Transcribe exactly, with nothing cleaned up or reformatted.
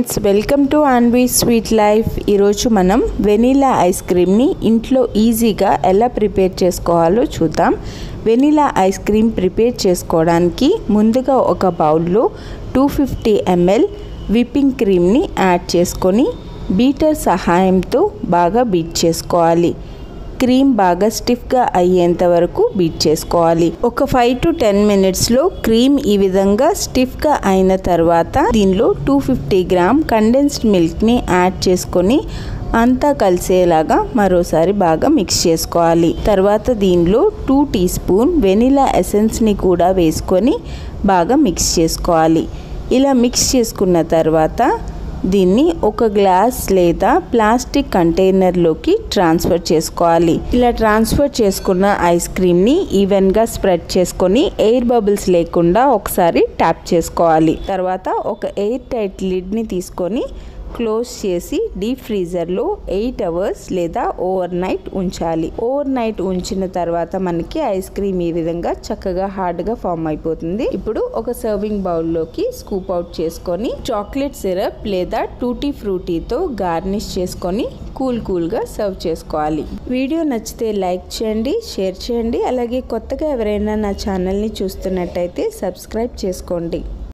Friends, welcome to Anvi sweet life. ఈరోజు మనం vanilla ice క్రీమ్ని ఇంట్లో ఈజీగా ఎలా ప్రిపేర్ చేసుకోవాలో చూద్దాం. వెనీలా ఐస్ క్రీమ్ ప్రిపేర్ చేసుకోవడానికి ముందుగా ఒక బౌల్లో టూ ఫిఫ్టీ ఎంఎల్ విప్పింగ్ క్రీమ్ని యాడ్ చేసుకొని బీటర్ సహాయంతో బాగా బీట్ చేసుకోవాలి. క్రీమ్ బాగా స్టిఫ్గా అయ్యేంత వరకు బీట్ చేసుకోవాలి. ఒక ఫైవ్ టు టెన్ మినిట్స్లో క్రీమ్ ఈ విధంగా స్టిఫ్గా అయిన తర్వాత దీనిలో టూ ఫిఫ్టీ గ్రామ్ కండెన్స్డ్ మిల్క్ని యాడ్ చేసుకొని అంతా కలిసేలాగా మరోసారి బాగా మిక్స్ చేసుకోవాలి. తర్వాత దీనిలో టూ టీ స్పూన్ వెనిలా ఎసెన్స్ని కూడా వేసుకొని బాగా మిక్స్ చేసుకోవాలి. ఇలా మిక్స్ చేసుకున్న తర్వాత దీన్ని ఒక గ్లాస్ లేదా ప్లాస్టిక్ కంటైనర్లోకి ట్రాన్స్ఫర్ చేసుకోవాలి. ఇలా ట్రాన్స్ఫర్ చేసుకున్న ఐస్ క్రీమ్ని ఈవెన్గా స్ప్రెడ్ చేసుకొని ఎయిర్ బబుల్స్ లేకుండా ఒకసారి ట్యాప్ చేసుకోవాలి. తర్వాత ఒక ఎయిర్ టైట్ లిడ్ని తీసుకొని క్లోజ్ చేసి డీప్ ఫ్రీజర్లో ఎయిట్ అవర్స్ లేదా ఓవర్ నైట్ ఉంచాలి. ఓవర్ నైట్ ఉంచిన తర్వాత మనకి ఐస్ క్రీమ్ ఈ విధంగా చక్కగా హార్డ్గా ఫామ్ అయిపోతుంది. ఇప్పుడు ఒక సర్వింగ్ బౌల్లోకి స్కూప్ అవుట్ చేసుకొని చాక్లెట్ సిరప్ లేదా టూటీ ఫ్రూటీతో గార్నిష్ చేసుకొని కూల్ కూల్గా సర్వ్ చేసుకోవాలి. వీడియో నచ్చితే లైక్ చేయండి, షేర్ చేయండి. అలాగే కొత్తగా ఎవరైనా నా ఛానల్ని చూస్తున్నట్టయితే సబ్స్క్రైబ్ చేసుకోండి.